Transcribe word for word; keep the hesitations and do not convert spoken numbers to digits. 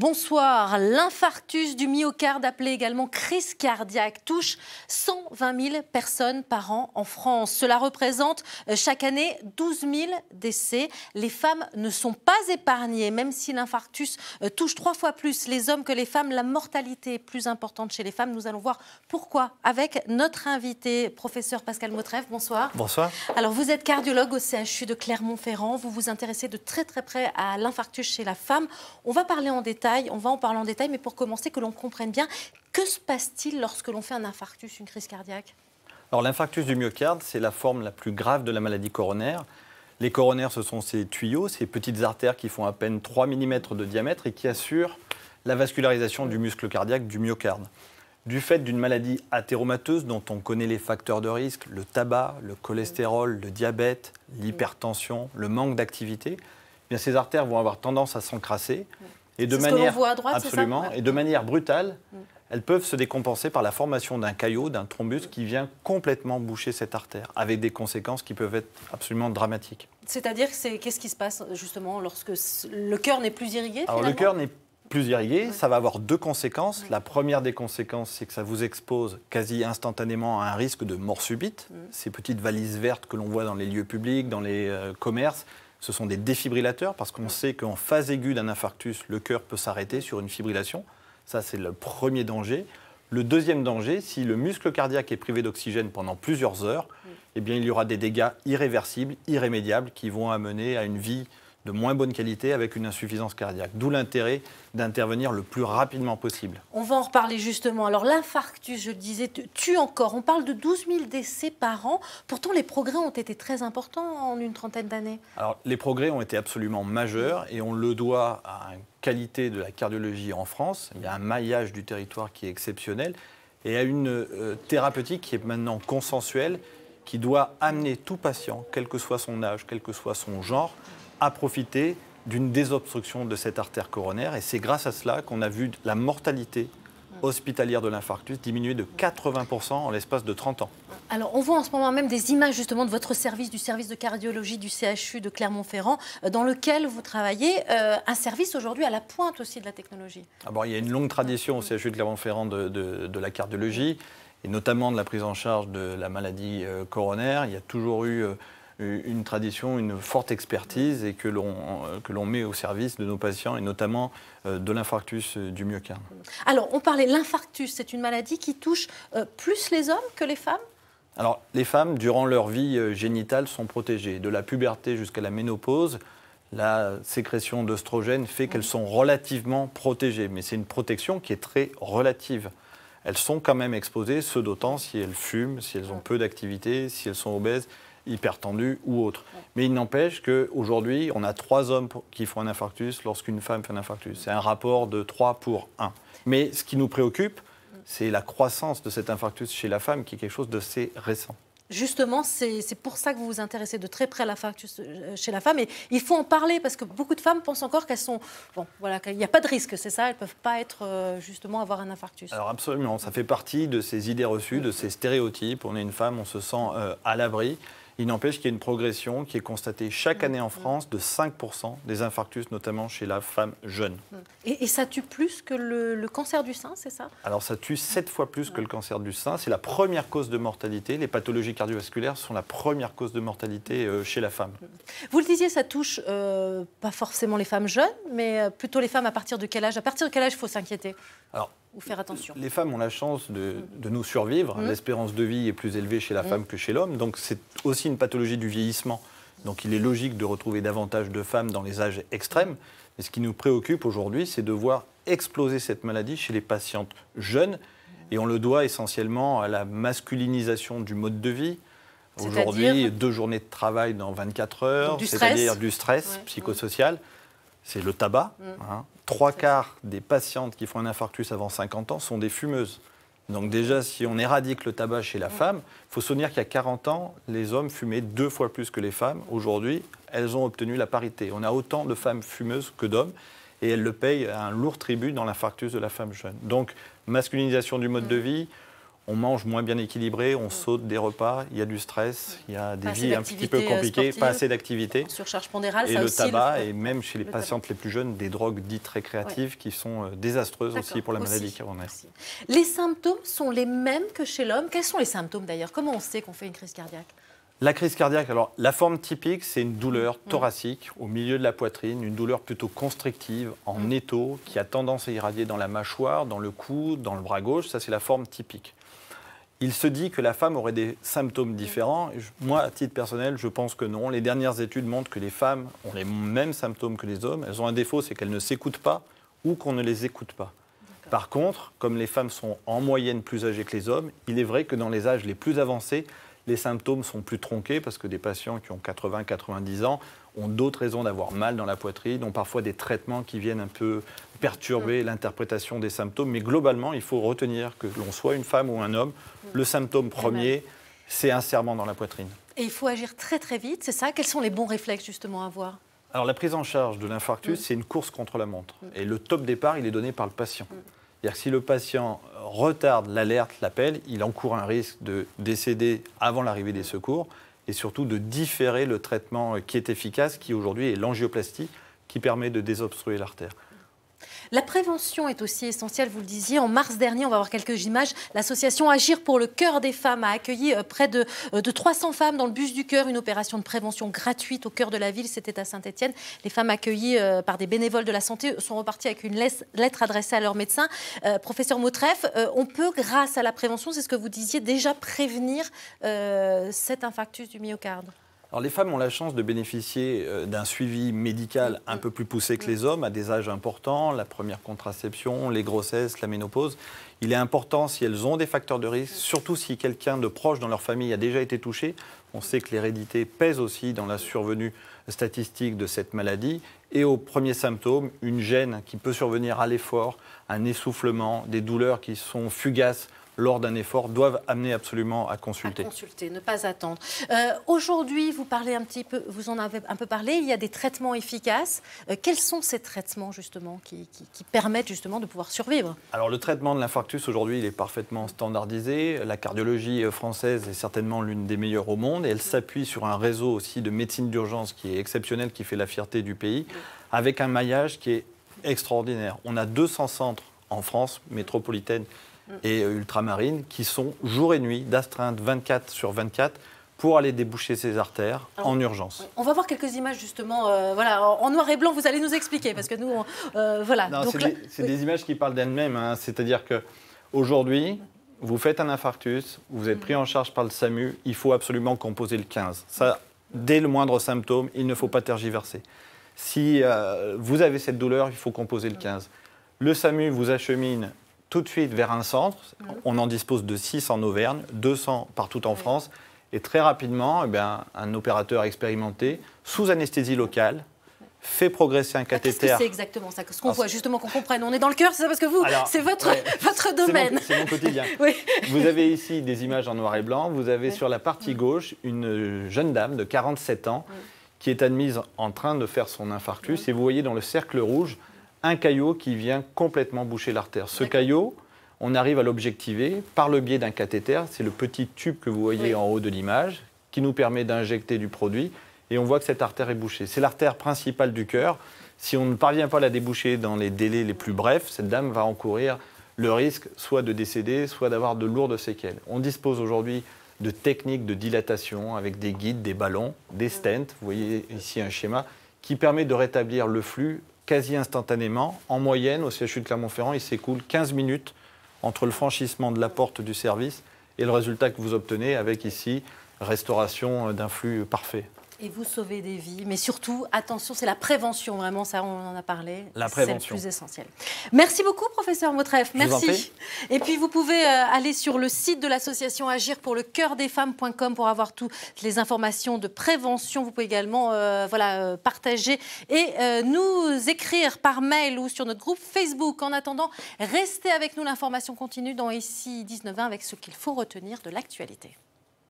Bonsoir. L'infarctus du myocarde, appelé également crise cardiaque, touche cent vingt mille personnes par an en France. Cela représente chaque année douze mille décès. Les femmes ne sont pas épargnées, même si l'infarctus touche trois fois plus les hommes que les femmes. La mortalité est plus importante chez les femmes. Nous allons voir pourquoi avec notre invité, professeur Pascal Mautrève. Bonsoir. Bonsoir. Alors, vous êtes cardiologue au C H U de Clermont-Ferrand. Vous vous intéressez de très très près à l'infarctus chez la femme. On va parler en détail. On va en parler en détail, mais pour commencer, que l'on comprenne bien, que se passe-t-il lorsque l'on fait un infarctus, une crise cardiaque? Alors, l'infarctus du myocarde, c'est la forme la plus grave de la maladie coronaire. Les coronaires, ce sont ces tuyaux, ces petites artères qui font à peine trois millimètres de diamètre et qui assurent la vascularisation du muscle cardiaque du myocarde. Du fait d'une maladie athéromateuse dont on connaît les facteurs de risque, le tabac, le cholestérol, le diabète, l'hypertension, le manque d'activité, eh bien ces artères vont avoir tendance à s'encrasser. Et de manière, ce que l'on voit à droite, absolument, c'est ça ? et de manière brutale, mm. elles peuvent se décompenser par la formation d'un caillot, d'un thrombus qui vient complètement boucher cette artère, avec des conséquences qui peuvent être absolument dramatiques. C'est-à-dire, c'est, qu'est-ce qui se passe justement lorsque le cœur n'est plus irrigué? Alors le cœur n'est plus irrigué, oui. Ça va avoir deux conséquences. Oui. La première des conséquences, c'est que ça vous expose quasi instantanément à un risque de mort subite. Mm. Ces petites valises vertes que l'on voit dans les lieux publics, dans les euh, commerces, ce sont des défibrillateurs parce qu'on sait qu'en phase aiguë d'un infarctus, le cœur peut s'arrêter sur une fibrillation. Ça, c'est le premier danger. Le deuxième danger, si le muscle cardiaque est privé d'oxygène pendant plusieurs heures, eh bien, il y aura des dégâts irréversibles, irrémédiables, qui vont amener à une vie de moins bonne qualité avec une insuffisance cardiaque. D'où l'intérêt d'intervenir le plus rapidement possible. On va en reparler justement. Alors l'infarctus, je le disais, tue encore. On parle de douze mille décès par an. Pourtant, les progrès ont été très importants en une trentaine d'années. Alors les progrès ont été absolument majeurs et on le doit à une qualité de la cardiologie en France. Il y a un maillage du territoire qui est exceptionnel et à une euh, thérapeutique qui est maintenant consensuelle, qui doit amener tout patient, quel que soit son âge, quel que soit son genre, à profiter d'une désobstruction de cette artère coronaire. Et c'est grâce à cela qu'on a vu la mortalité hospitalière de l'infarctus diminuer de quatre-vingts pour cent en l'espace de trente ans. Alors, on voit en ce moment même des images justement de votre service, du service de cardiologie du C H U de Clermont-Ferrand, dans lequel vous travaillez, euh, un service aujourd'hui à la pointe aussi de la technologie. Ah bon, il y a une longue tradition au C H U de Clermont-Ferrand de, de, de la cardiologie, et notamment de la prise en charge de la maladie euh, coronaire. Il y a toujours eu euh, une tradition, une forte expertise et que l'on que l'on met au service de nos patients et notamment euh, de l'infarctus du myocarde. Alors, on parlait de l'infarctus, c'est une maladie qui touche euh, plus les hommes que les femmes? Alors, les femmes, durant leur vie euh, génitale, sont protégées. De la puberté jusqu'à la ménopause, la sécrétion d'œstrogène fait qu'elles sont relativement protégées. Mais c'est une protection qui est très relative. Elles sont quand même exposées, ce d'autant si elles fument, si elles ont peu d'activité, si elles sont obèses, hypertendues ou autres. Mais il n'empêche qu'aujourd'hui, on a trois hommes qui font un infarctus lorsqu'une femme fait un infarctus. C'est un rapport de trois pour un. Mais ce qui nous préoccupe, c'est la croissance de cet infarctus chez la femme, qui est quelque chose d'assez récent. Justement, c'est pour ça que vous vous intéressez de très près à l'infarctus chez la femme. Et il faut en parler parce que beaucoup de femmes pensent encore qu'elles sont... Bon, voilà, qu'il n'y a pas de risque, c'est ça, elles ne peuvent pas être, justement, avoir un infarctus. Alors absolument, ça fait partie de ces idées reçues, de ces stéréotypes. On est une femme, on se sent euh, à l'abri. Il n'empêche qu'il y a une progression qui est constatée chaque année en France de cinq pour cent des infarctus, notamment chez la femme jeune. Et, et ça tue plus que le, le cancer du sein, c'est ça? Alors ça tue sept fois plus que le cancer du sein. C'est la première cause de mortalité. Les pathologies cardiovasculaires sont la première cause de mortalité euh, chez la femme. Vous le disiez, ça touche euh, pas forcément les femmes jeunes, mais plutôt les femmes à partir de quel âge? À partir de quel âge il faut s'inquiéter? Alors, ou faire attention? Les femmes ont la chance de, de nous survivre. Mmh. L'espérance de vie est plus élevée chez la mmh. femme que chez l'homme. Donc c'est aussi une pathologie du vieillissement. Donc il est logique de retrouver davantage de femmes dans les âges extrêmes. Mais ce qui nous préoccupe aujourd'hui, c'est de voir exploser cette maladie chez les patientes jeunes. Et on le doit essentiellement à la masculinisation du mode de vie. Aujourd'hui, deux journées de travail dans vingt-quatre heures, c'est-à-dire du stress ouais. psychosocial. C'est le tabac. Mmh. Hein. Trois quarts des patientes qui font un infarctus avant cinquante ans sont des fumeuses. Donc déjà, si on éradique le tabac chez la mmh. femme, il faut se souvenir qu'il y a quarante ans, les hommes fumaient deux fois plus que les femmes. Aujourd'hui, elles ont obtenu la parité. On a autant de femmes fumeuses que d'hommes et elles le payent un lourd tribut dans l'infarctus de la femme jeune. Donc, masculinisation du mode mmh. de vie, on mange moins bien équilibré, on saute des repas, il y a du stress, il y a des vies un petit peu compliquées, pas assez d'activité. Surcharge pondérale, et ça le aussi, tabac, le... et même chez les patientes les plus jeunes, des drogues dites récréatives ouais. qui sont désastreuses aussi pour la maladie coronaire. Les symptômes sont les mêmes que chez l'homme. Quels sont les symptômes d'ailleurs? Comment on sait qu'on fait une crise cardiaque? La crise cardiaque, alors la forme typique, c'est une douleur thoracique au milieu de la poitrine, une douleur plutôt constrictive, en mmh. étau, qui a tendance à irradier dans la mâchoire, dans le cou, dans le bras gauche. Ça, c'est la forme typique. Il se dit que la femme aurait des symptômes différents. Moi, à titre personnel, je pense que non. Les dernières études montrent que les femmes ont les mêmes symptômes que les hommes. Elles ont un défaut, c'est qu'elles ne s'écoutent pas ou qu'on ne les écoute pas. Par contre, comme les femmes sont en moyenne plus âgées que les hommes, il est vrai que dans les âges les plus avancés, les symptômes sont plus tronqués parce que des patients qui ont quatre-vingts à quatre-vingt-dix ans ont d'autres raisons d'avoir mal dans la poitrine, ont parfois des traitements qui viennent un peu perturber mmh. l'interprétation des symptômes. Mais globalement, il faut retenir que l'on soit une femme ou un homme, mmh. le symptôme premier, c'est un serrement dans la poitrine. Et il faut agir très très vite, c'est ça? Quels sont les bons réflexes justement à avoir? Alors la prise en charge de l'infarctus, mmh. c'est une course contre la montre. Mmh. Et le top départ, il est donné par le patient. Mmh. C'est-à-dire que si le patient retarde l'alerte, l'appel, il encourt un risque de décéder avant l'arrivée des secours et surtout de différer le traitement qui est efficace, qui aujourd'hui est l'angioplastie, qui permet de désobstruer l'artère. La prévention est aussi essentielle, vous le disiez. En mars dernier, on va voir quelques images, l'association Agir pour le cœur des femmes a accueilli près de, de trois cents femmes dans le bus du cœur, une opération de prévention gratuite au cœur de la ville, c'était à Saint-Étienne. Les femmes accueillies par des bénévoles de la santé sont reparties avec une lettre adressée à leur médecin. Euh, professeur Mautref, euh, on peut, grâce à la prévention, c'est ce que vous disiez, déjà prévenir euh, cet infarctus du myocarde. Alors, les femmes ont la chance de bénéficier d'un suivi médical un peu plus poussé que les hommes à des âges importants, la première contraception, les grossesses, la ménopause. Il est important, si elles ont des facteurs de risque, surtout si quelqu'un de proche dans leur famille a déjà été touché. On sait que l'hérédité pèse aussi dans la survenue statistique de cette maladie. Et aux premiers symptômes, une gêne qui peut survenir à l'effort, un essoufflement, des douleurs qui sont fugaces lors d'un effort, doivent amener absolument à consulter. À consulter, ne pas attendre. Euh, Aujourd'hui, vous parlez un petit peu, vous en avez un peu parlé, il y a des traitements efficaces. Euh, quels sont ces traitements justement qui, qui, qui permettent justement de pouvoir survivre? Alors le traitement de l'infarctus aujourd'hui, il est parfaitement standardisé. La cardiologie française est certainement l'une des meilleures au monde et elle s'appuie sur un réseau aussi de médecine d'urgence qui est exceptionnel, qui fait la fierté du pays, avec un maillage qui est extraordinaire. On a deux cents centres en France métropolitaine et ultramarines qui sont jour et nuit d'astreinte vingt-quatre sur vingt-quatre pour aller déboucher ces artères Alors, en urgence. Oui. On va voir quelques images justement, euh, voilà, en noir et blanc, vous allez nous expliquer parce que nous, on, euh, voilà. C'est des, oui. des images qui parlent d'elles-mêmes, hein. C'est-à-dire qu'aujourd'hui, vous faites un infarctus, vous êtes pris en charge par le SAMU, il faut absolument composer le quinze. Ça, dès le moindre symptôme, il ne faut pas tergiverser. Si euh, vous avez cette douleur, il faut composer le quinze. Le SAMU vous achemine tout de suite vers un centre. On en dispose de six en Auvergne, deux cents partout en France. Et très rapidement, eh bien, un opérateur expérimenté, sous anesthésie locale, fait progresser un cathéter. Qu'est-ce que c'est exactement ça? Ce qu'on voit, justement, qu'on comprenne. On est dans le cœur, c'est ça parce que vous, c'est votre, ouais, votre domaine. C'est mon, mon quotidien. Oui. Vous avez ici des images en noir et blanc. Vous avez oui. sur la partie gauche une jeune dame de quarante-sept ans oui. qui est admise en train de faire son infarctus. Oui. Et vous voyez dans le cercle rouge un caillot qui vient complètement boucher l'artère. Ce caillot, on arrive à l'objectiver par le biais d'un cathéter. C'est le petit tube que vous voyez oui. en haut de l'image qui nous permet d'injecter du produit. Et on voit que cette artère est bouchée. C'est l'artère principale du cœur. Si on ne parvient pas à la déboucher dans les délais les plus brefs, cette dame va encourir le risque soit de décéder, soit d'avoir de lourdes séquelles. On dispose aujourd'hui de techniques de dilatation avec des guides, des ballons, des stents. Vous voyez ici un schéma qui permet de rétablir le flux quasi instantanément. En moyenne, au C H U de Clermont-Ferrand, il s'écoule quinze minutes entre le franchissement de la porte du service et le résultat que vous obtenez avec ici restauration d'un flux parfait. Et vous sauvez des vies, mais surtout, attention, c'est la prévention, vraiment, ça on en a parlé. La prévention. C'est le plus essentiel. Merci beaucoup, professeur Mautref, merci. Et puis vous pouvez euh, aller sur le site de l'association Agir pour le cœur des femmes point com pour avoir toutes les informations de prévention. Vous pouvez également euh, voilà, euh, partager et euh, nous écrire par mail ou sur notre groupe Facebook. En attendant, restez avec nous, l'information continue dans Ici dix-neuf vingt avec ce qu'il faut retenir de l'actualité.